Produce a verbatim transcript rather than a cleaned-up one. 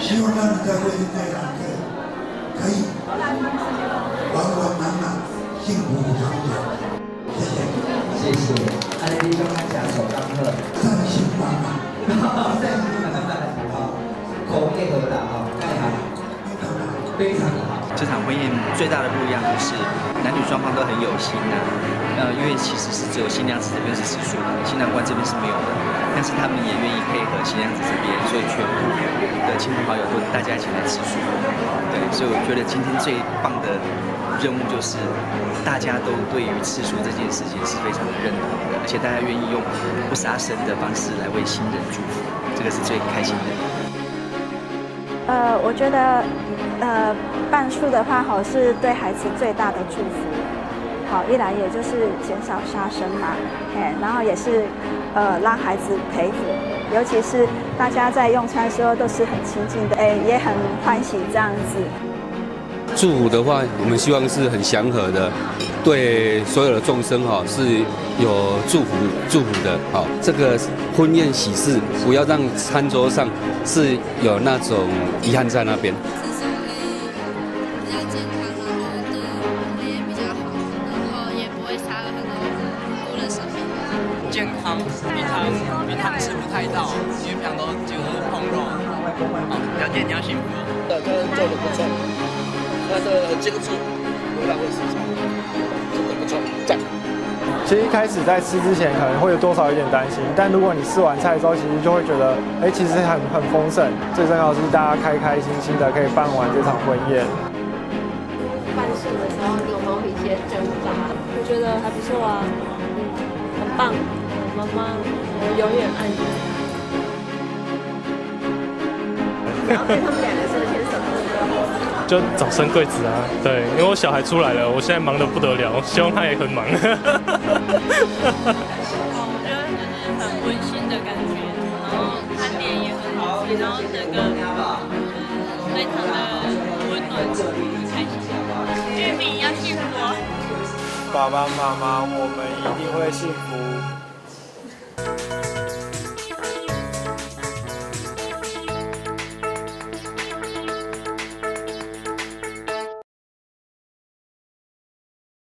希望他们在婚姻这堂课可以完完满满、幸福长久。谢谢。 谢谢。安利兄看起来首堂课善心满满， 善心满满好，口业合的哈，太好，非常的好。 这场婚宴最大的不一样就是男女双方都很有心呐、啊，呃，因为其实是只有新娘子这边是吃素的，新郎官这边是没有的，但是他们也愿意配合新娘子这边，所以全部的亲朋好友都大家一起来吃素。对，所以我觉得今天最棒的任务就是大家都对于吃素这件事情是非常的认同的，而且大家愿意用不杀生的方式来为新人祝福，这个是最开心的。 呃，我觉得，呃，办素的话，好是对孩子最大的祝福。好，一来也就是减少杀生嘛，哎，然后也是，呃，让孩子培福，尤其是大家在用餐的时候都是很亲近的，哎，也很欢喜这样子。 祝福的话，我们希望是很祥和的，对所有的众生哈是有祝福祝福的。好，这个婚宴喜事不要让餐桌上是有那种遗憾在那边。 吃素可以比较健康，然后对我们也比较好，然后也不会杀了很多无辜的生命。 健康，平常平常吃不太到，因为平常都几乎都是碰肉。好，了解你要幸福。 这个做的不错。他的很精致，不浪费食材，真的不错，赞。 其实一开始在吃之前可能会有多少有点担心，但如果你吃完菜之后，其实就会觉得，哎，其实很很丰盛。最重要的是大家开开心心的可以办完这场婚宴。 办事的时候，你有没有一些挣扎？我觉得还不错啊，嗯，很棒。妈妈，我永远爱你。然后对他们两个是不是牵手？ 就早生贵子啊，对，因为我小孩出来了，我现在忙得不得了，希望他也很忙。 我觉得就是很温馨的感觉，然后餐点也很好吃，然后整个非常的温暖，很开心。玉米要幸福哦！ 爸爸妈妈，我们一定会幸福。